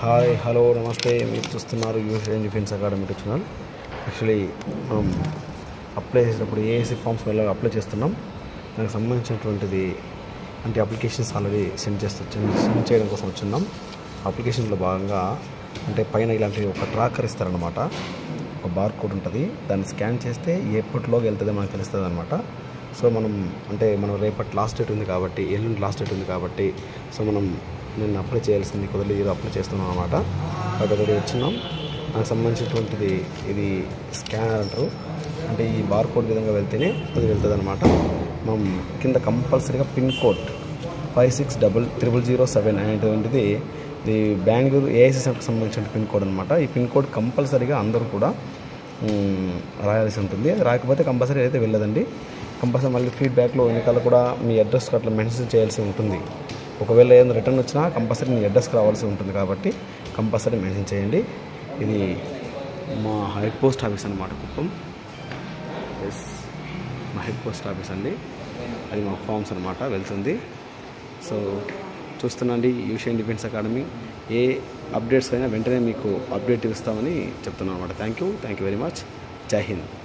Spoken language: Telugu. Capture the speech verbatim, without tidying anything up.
హాయ్ హలో నమస్తే. మీరు చూస్తున్నారు US defence academy channel. Actually మనం అప్లై చేసేటప్పుడు ఏఎస్సీ ఫామ్స్ వల్ల అప్లై చేస్తున్నాం. దానికి సంబంధించినటువంటిది అంటే అప్లికేషన్స్ ఆల్రెడీ సెండ్ చేస్తూ సెండ్ చేయడం కోసం వచ్చున్నాం. అప్లికేషన్లో భాగంగా అంటే పైన ఇలాంటి ఒక ట్రాకర్ ఇస్తారనమాట. ఒక బార్ కోడ్ ఉంటుంది. దాన్ని స్కాన్ చేస్తే ఎప్పటిలోకి వెళ్తుందో మనకు తెలుస్తుంది అనమాట. సో మనం అంటే మనం రేపటి లాస్ట్ డేట్ ఉంది కాబట్టి ఎల్లుండి లాస్ట్ డేట్ ఉంది కాబట్టి సో మనం నేను అప్లై చేయాల్సింది కుదరలేదు, ఏదో అప్లై చేస్తున్నాం అనమాట. కాబట్టి వచ్చినాం. నాకు సంబంధించినటువంటిది ఇది స్కానర్ అంటారు. అంటే ఈ బార్ కోడ్ విధంగా వెళ్తేనే అది వెళ్తుంది అనమాట. మనం కింద కంపల్సరీగా pin code five six double triple zero seven అనేటువంటిది ఇది బెంగళూరు ఏఐసి సెంటర్కి సంబంధించిన పిన్ కోడ్ అనమాట. ఈ పిన్ కోడ్ కంపల్సరీగా అందరూ కూడా రాయాల్సి ఉంటుంది. రాకపోతే కంపల్సరీ అయితే వెళ్ళదండి. కంపల్సరీ మళ్ళీ ఫీడ్బ్యాక్లో వెనకాల కూడా మీ అడ్రస్ అట్లా మెన్షన్ చేయాల్సి ఉంటుంది. ఒకవేళ ఏదైనా రిటర్న్ వచ్చినా కంపల్సరీ మీ అడ్రస్కి రావాల్సి ఉంటుంది కాబట్టి కంపల్సరీ మెన్షన్ చేయండి. ఇది మా హెడ్ పోస్ట్ ఆఫీస్ అనమాట, కుప్పం. ఎస్, మా హెడ్ పోస్ట్ ఆఫీస్ అండి. అది మా ఫామ్స్ అనమాట వెళ్తుంది. సో చూస్తున్నాండి యూషియన్ డిఫెన్స్ అకాడమీ. ఏ అప్డేట్స్ అయినా వెంటనే మీకు అప్డేట్ ఇస్తామని చెప్తున్నాను అనమాట. Thank you thank you very much. జై హింద్.